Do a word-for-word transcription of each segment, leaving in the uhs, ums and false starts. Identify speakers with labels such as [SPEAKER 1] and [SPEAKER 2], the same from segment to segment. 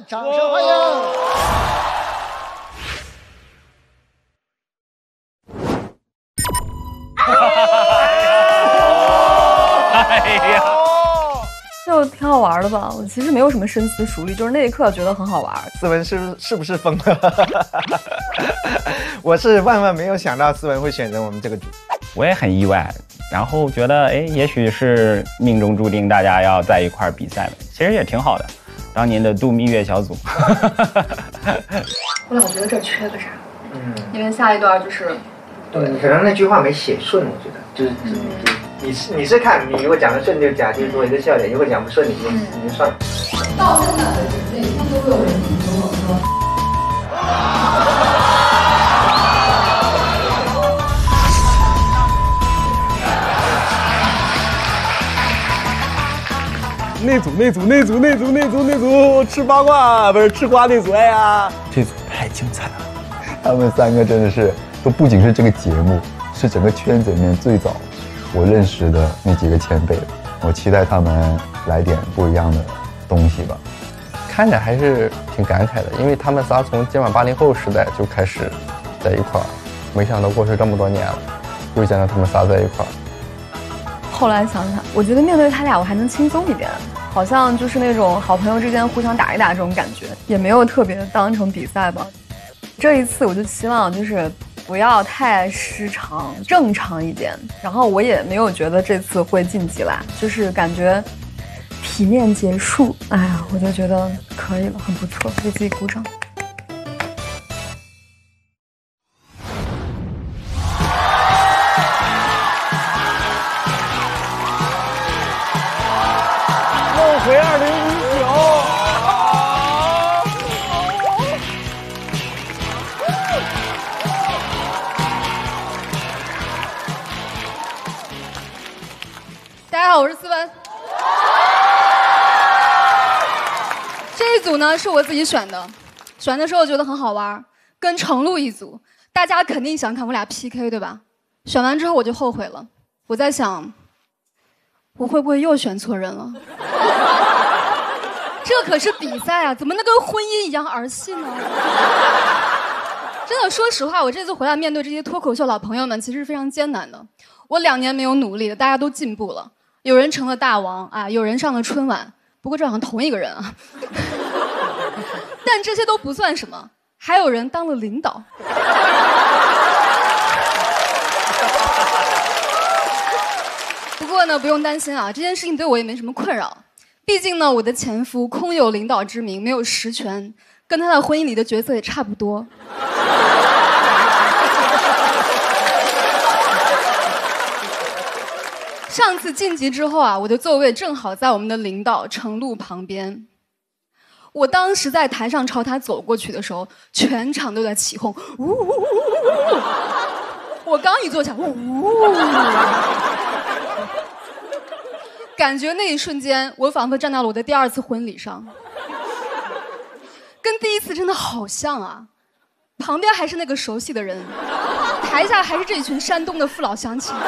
[SPEAKER 1] 掌声欢迎。
[SPEAKER 2] 哎呀，
[SPEAKER 3] 就挺好玩的吧。我其实没有什么深思熟虑，就是那一刻觉得很好玩。
[SPEAKER 1] 思文是不是是不是疯了？我是万万没有想到思文会选择我们这个组，
[SPEAKER 2] 我也很意外，然后觉得哎，也许是命中注定大家要在一块儿比赛了，其实也挺好的。当年的度蜜月小组。
[SPEAKER 3] 我老觉得这缺个啥，嗯，因为下一段就是，
[SPEAKER 1] 对，可能那句话没写顺，我觉得就是。嗯你是你是看你如果讲的顺就假就多一个笑点，如果讲不顺你就你就算了。
[SPEAKER 4] 到现在为止，每天都有人跟我说。
[SPEAKER 5] 那组那组那组那组那组那组吃八卦不是吃瓜那组，哎呀，这组太精彩了。
[SPEAKER 6] 他们三个真的是都不仅是这个节目，是整个圈子里面最早我认识的那几个前辈，我期待他们来点不一样的东西吧。看着还是挺感慨的，因为他们仨从今晚八零后时代就开始在一块儿，没想到过去这么多年了，又见到他们仨在一块儿。
[SPEAKER 3] 后来想想，我觉得面对他俩我还能轻松一点，好像就是那种好朋友之间互相打一打这种感觉，也没有特别当成比赛吧。这一次我就希望就是不要太失常，正常一点。然后我也没有觉得这次会晋级啦，就是感觉体面结束。哎呀，我就觉得可以了，很不错，为自己鼓掌。
[SPEAKER 5] 梦回二零一九。
[SPEAKER 4] 大家好，我是思文。这一组呢是我自己选的，选的时候觉得很好玩，跟程璐一组，大家肯定想看我俩 P K 对吧？选完之后我就后悔了，我在想，我会不会又选错人了？这可是比赛啊，怎么能跟婚姻一样儿戏呢？真的，说实话，我这次回来面对这些脱口秀老朋友们，其实是非常艰难的。我两年没有努力了，大家都进步了。有人成了大王啊，有人上了春晚，不过这好像同一个人啊。但这些都不算什么，还有人当了领导。不过呢，不用担心啊，这件事情对我也没什么困扰。毕竟呢，我的前夫空有领导之名，没有实权，跟他在婚姻里的角色也差不多。上次晋级之后啊，我的座位正好在我们的领导程璐旁边。我当时在台上朝他走过去的时候，全场都在起哄，呜呜呜呜。我刚一坐下，呜呜。感觉那一瞬间，我仿佛站到了我的第二次婚礼上，跟第一次真的好像啊。旁边还是那个熟悉的人，台下还是这一群山东的父老乡亲。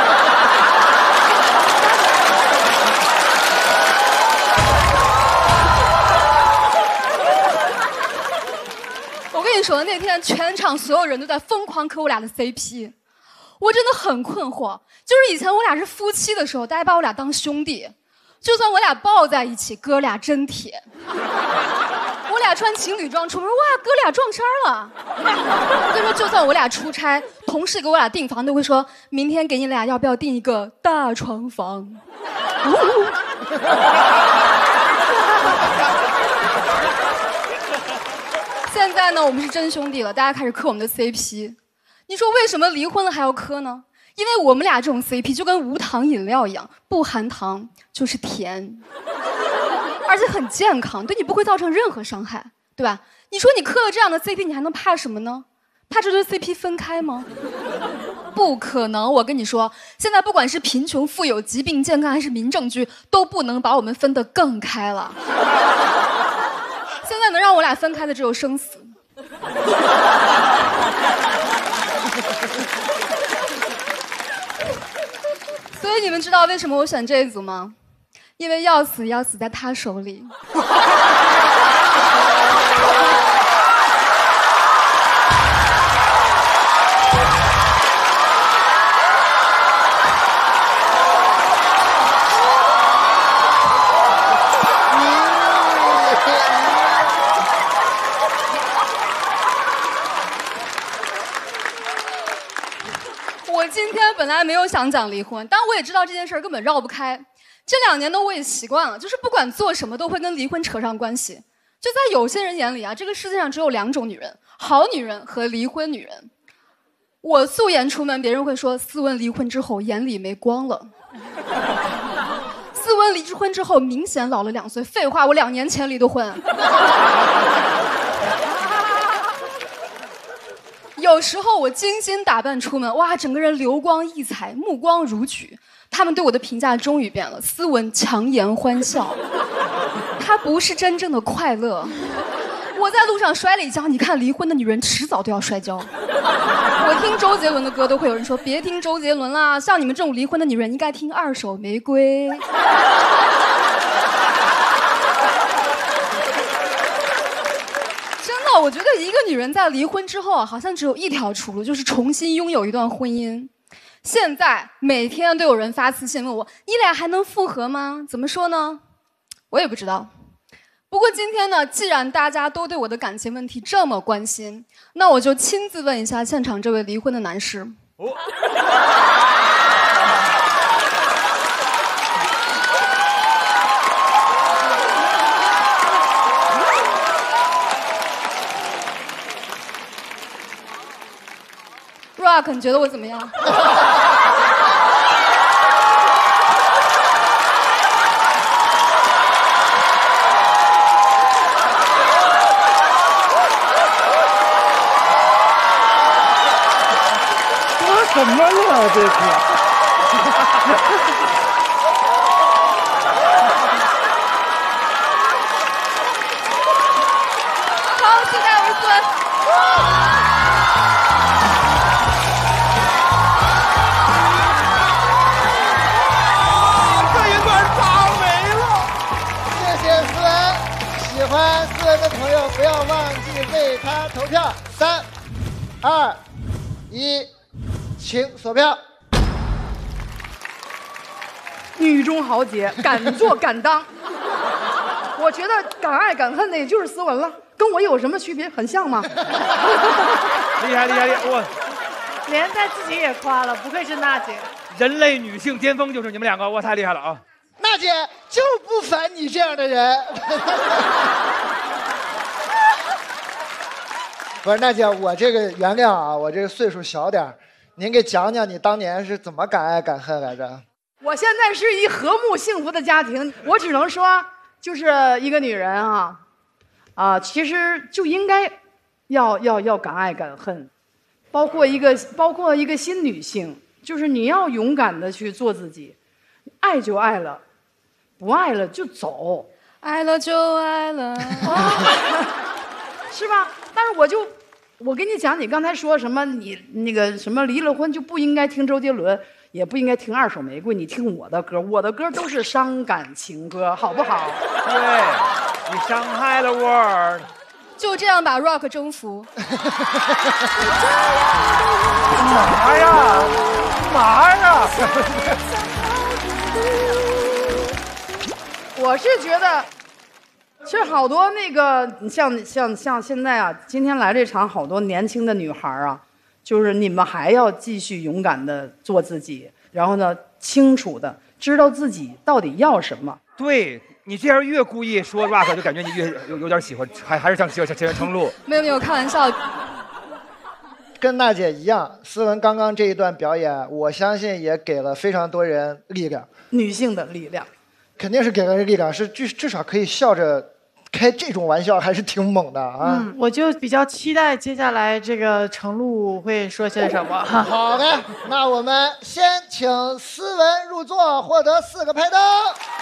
[SPEAKER 4] 我跟你说，那天全场所有人都在疯狂磕我俩的 C P， 我真的很困惑。就是以前我俩是夫妻的时候，大家把我俩当兄弟，就算我俩抱在一起，哥俩真铁。我俩穿情侣装出门，哇，哥俩撞衫了。我跟你说，就算我俩出差，同事给我俩订房都会说，明天给你俩要不要订一个大床房？现在呢，我们是真兄弟了，大家开始磕我们的 C P。你说为什么离婚了还要磕呢？因为我们俩这种 C P 就跟无糖饮料一样，不含糖就是甜。而且很健康，对你不会造成任何伤害，对吧？你说你磕了这样的 C P， 你还能怕什么呢？怕这对 C P 分开吗？不可能！我跟你说，现在不管是贫穷、富有、疾病、健康，还是民政局，都不能把我们分得更开了。现在能让我俩分开的只有生死。所以你们知道为什么我选这一组吗？因为要死要死在他手里。 本来没有想讲离婚，但我也知道这件事儿根本绕不开。这两年呢，我也习惯了，就是不管做什么都会跟离婚扯上关系。就在有些人眼里啊，这个世界上只有两种女人：好女人和离婚女人。我素颜出门，别人会说思文离婚之后眼里没光了。思文离婚之后明显老了两岁。废话，我两年前离的婚。有时候我精心打扮出门，哇，整个人流光溢彩，目光如炬。他们对我的评价终于变了：斯文强颜欢笑，她不是真正的快乐。我在路上摔了一跤，你看离婚的女人迟早都要摔跤。我听周杰伦的歌都会有人说别听周杰伦啦，像你们这种离婚的女人应该听二手玫瑰。真的，我觉得一个女人在离婚之后啊，好像只有一条出路，就是重新拥有一段婚姻。现在每天都有人发私信问我，你俩还能复合吗？怎么说呢？我也不知道。不过今天呢，既然大家都对我的感情问题这么关心，那我就亲自问一下现场这位离婚的男士。哦Rock， 你觉得我怎么样？
[SPEAKER 5] 怎么了这是？
[SPEAKER 4] 好，期待我思文。
[SPEAKER 5] 这一段炸没了！
[SPEAKER 7] 谢谢思文，喜欢思文的朋友不要忘记为他投票。三、二、一。请锁票。
[SPEAKER 8] 女中豪杰，敢做敢当。我觉得敢爱敢恨的也就是思文了，跟我有什么区别？很像吗？
[SPEAKER 5] 厉害厉害厉害！我
[SPEAKER 9] 连带自己也夸了，不愧是娜姐。
[SPEAKER 5] 人类女性巅峰就是你们两个，哇，太厉害了啊！
[SPEAKER 7] 娜姐就不烦你这样的人。不是娜姐，我这个原谅啊，我这个岁数小点儿。您给讲讲你当年是怎么敢爱敢恨来着？
[SPEAKER 8] 我现在是一和睦幸福的家庭，我只能说，就是一个女人啊，啊，其实就应该要要要敢爱敢恨，包括一个包括一个新女性，就是你要勇敢的去做自己，爱就爱了，不爱了就走，
[SPEAKER 4] 爱了就爱了，
[SPEAKER 8] 是吧？但是我就。我跟你讲，你刚才说什么？你那个什么离了婚就不应该听周杰伦，也不应该听二手玫瑰，你听我的歌，我的歌都是伤感情歌，好不好？
[SPEAKER 5] 对，你伤害了我。
[SPEAKER 4] 就这样把 Rock 征服。
[SPEAKER 5] 嘛呀？嘛呀？
[SPEAKER 8] 我是觉得。其实好多那个像像像现在啊，今天来这场好多年轻的女孩啊，就是你们还要继续勇敢的做自己，然后呢，清楚的知道自己到底要什么。
[SPEAKER 5] 对你这样越故意说 rock， 就感觉你越有有点喜欢，还还是想喜欢前缘称路。
[SPEAKER 4] 没有没有，开玩笑。
[SPEAKER 7] 跟娜姐一样，思文刚刚这一段表演，我相信也给了非常多人力量，
[SPEAKER 8] 女性的力量，
[SPEAKER 7] 肯定是给了人力量，是至至少可以笑着。开这种玩笑还是挺猛的啊！
[SPEAKER 9] 嗯，我就比较期待接下来这个程璐会说些什么。
[SPEAKER 7] 好的，那我们先请思文入座，获得四个拍灯。